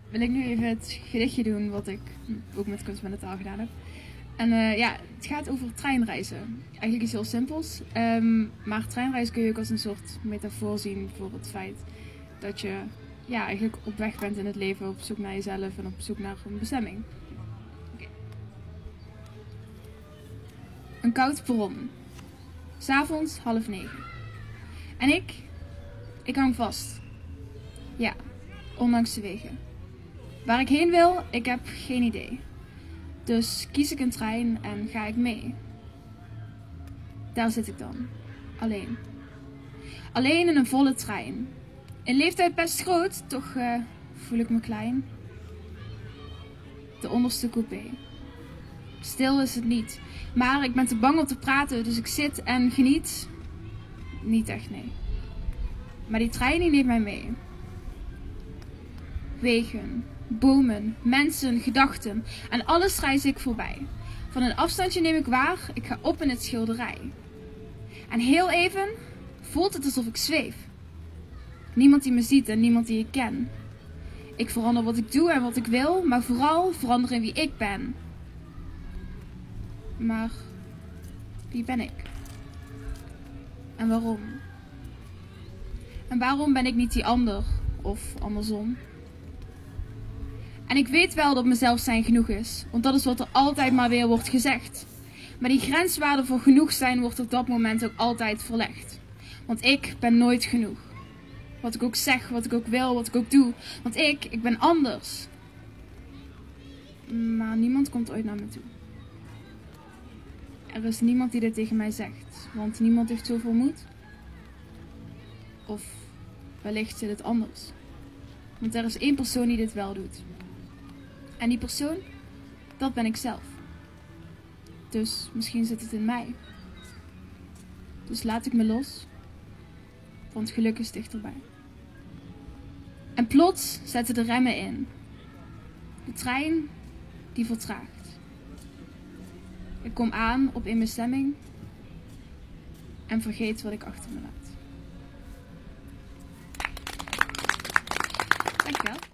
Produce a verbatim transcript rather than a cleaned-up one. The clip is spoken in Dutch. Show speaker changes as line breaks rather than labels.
wil ik nu even het gedichtje doen wat ik ook met Kunst met de Taal gedaan heb. En uh, ja, het gaat over treinreizen. Eigenlijk iets heel simpels. Um, maar treinreizen kun je ook als een soort metafoor zien voor het feit dat je ja, eigenlijk op weg bent in het leven, op zoek naar jezelf en op zoek naar een bestemming. Okay. Een koud perron. 'S Avonds half negen. En ik, ik hang vast. Ja, ondanks de wegen. Waar ik heen wil, ik heb geen idee. Dus kies ik een trein en ga ik mee. Daar zit ik dan, alleen. Alleen in een volle trein. In leeftijd best groot, toch uh, voel ik me klein. De onderste coupé. Stil is het niet, maar ik ben te bang om te praten, dus ik zit en geniet. Niet echt, nee. Maar die trein die neemt mij mee. Wegen, bomen, mensen, gedachten en alles reis ik voorbij. Van een afstandje neem ik waar, ik ga op in het schilderij. En heel even voelt het alsof ik zweef. Niemand die me ziet en niemand die ik ken. Ik verander wat ik doe en wat ik wil, maar vooral verander in wie ik ben. Maar wie ben ik? En waarom? En waarom ben ik niet die ander of andersom? En ik weet wel dat mezelf zijn genoeg is, want dat is wat er altijd maar weer wordt gezegd. Maar die grenswaarde voor genoeg zijn wordt op dat moment ook altijd verlegd. Want ik ben nooit genoeg. Wat ik ook zeg, wat ik ook wil, wat ik ook doe. Want ik, ik ben anders. Maar niemand komt ooit naar me toe. Er is niemand die dit tegen mij zegt, want niemand heeft zoveel moed. Of wellicht zit het anders. Want er is één persoon die dit wel doet. En die persoon, dat ben ik zelf. Dus misschien zit het in mij. Dus laat ik me los, want geluk is dichterbij. En plots zetten de remmen in. De trein, die vertraagt. Ik kom aan op een bestemming en vergeet wat ik achter me laat. Dankjewel.